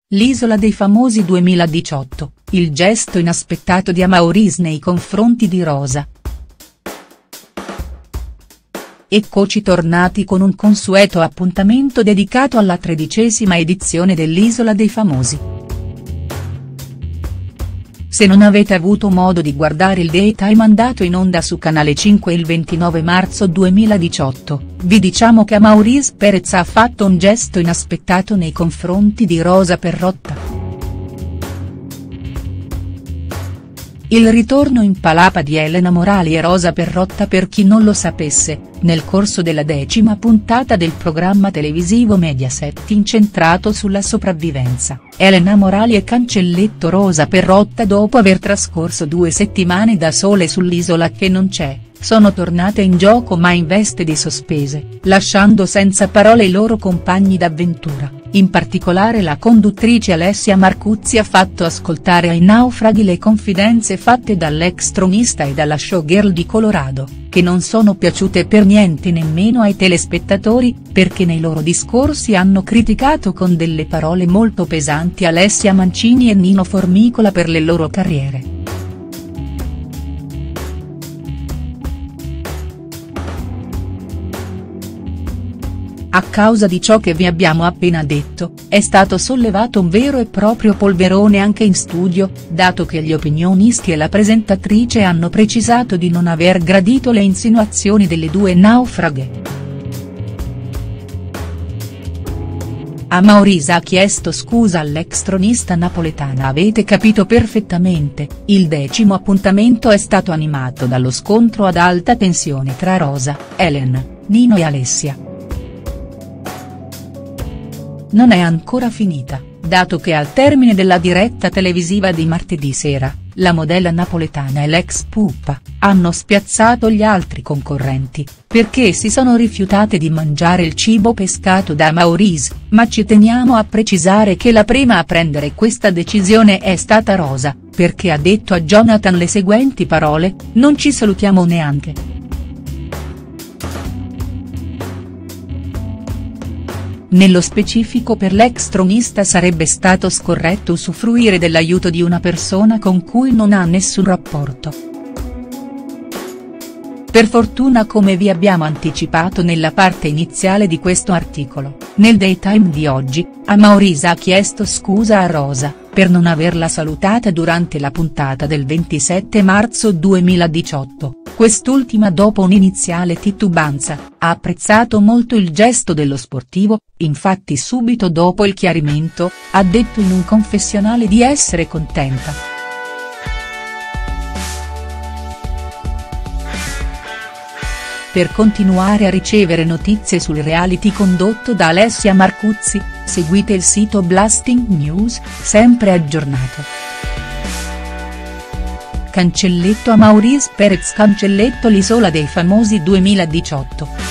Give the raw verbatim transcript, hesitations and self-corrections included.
L'isola dei famosi duemiladiciotto, il gesto inaspettato di Amaury nei confronti di Rosa. Eccoci tornati con un consueto appuntamento dedicato alla tredicesima edizione dell'Isola dei Famosi. Se non avete avuto modo di guardare il daytime andato in onda su Canale cinque il ventinove marzo duemiladiciotto, vi diciamo che Amaury Perez ha fatto un gesto inaspettato nei confronti di Rosa Perrotta. Il ritorno in palapa di Elena Morali e Rosa Perrotta, per chi non lo sapesse, nel corso della decima puntata del programma televisivo Mediaset incentrato sulla sopravvivenza, Elena Morali e cancelletto Rosa Perrotta, dopo aver trascorso due settimane da sole sull'isola che non c'è, sono tornate in gioco ma in veste di sospese, lasciando senza parole i loro compagni d'avventura. In particolare la conduttrice Alessia Marcuzzi ha fatto ascoltare ai naufraghi le confidenze fatte dall'ex tronista e dalla showgirl di Colorado, che non sono piaciute per niente nemmeno ai telespettatori, perché nei loro discorsi hanno criticato con delle parole molto pesanti Alessia Mancini e Nino Formicola per le loro carriere. A causa di ciò che vi abbiamo appena detto, è stato sollevato un vero e proprio polverone anche in studio, dato che gli opinionisti e la presentatrice hanno precisato di non aver gradito le insinuazioni delle due naufraghe. Amaury ha chiesto scusa all'ex tronista napoletana. Avete capito perfettamente, il decimo appuntamento è stato animato dallo scontro ad alta tensione tra Rosa, Elena, Nino e Alessia. Non è ancora finita, dato che al termine della diretta televisiva di martedì sera, la modella napoletana e l'ex pupa, hanno spiazzato gli altri concorrenti, perché si sono rifiutate di mangiare il cibo pescato da Amaury, ma ci teniamo a precisare che la prima a prendere questa decisione è stata Rosa, perché ha detto a Jonathan le seguenti parole: "Non ci salutiamo neanche". Nello specifico, per l'ex tronista sarebbe stato scorretto usufruire dell'aiuto di una persona con cui non ha nessun rapporto. Per fortuna, come vi abbiamo anticipato nella parte iniziale di questo articolo, nel daytime di oggi, Amaury ha chiesto scusa a Rosa, per non averla salutata durante la puntata del ventisette marzo duemiladiciotto. Quest'ultima, dopo un'iniziale titubanza, ha apprezzato molto il gesto dello sportivo, infatti subito dopo il chiarimento, ha detto in un confessionale di essere contenta. Per continuare a ricevere notizie sul reality condotto da Alessia Marcuzzi, seguite il sito Blasting News, sempre aggiornato. Cancelletto Amaury Perez. Cancelletto l'Isola dei Famosi duemiladiciotto.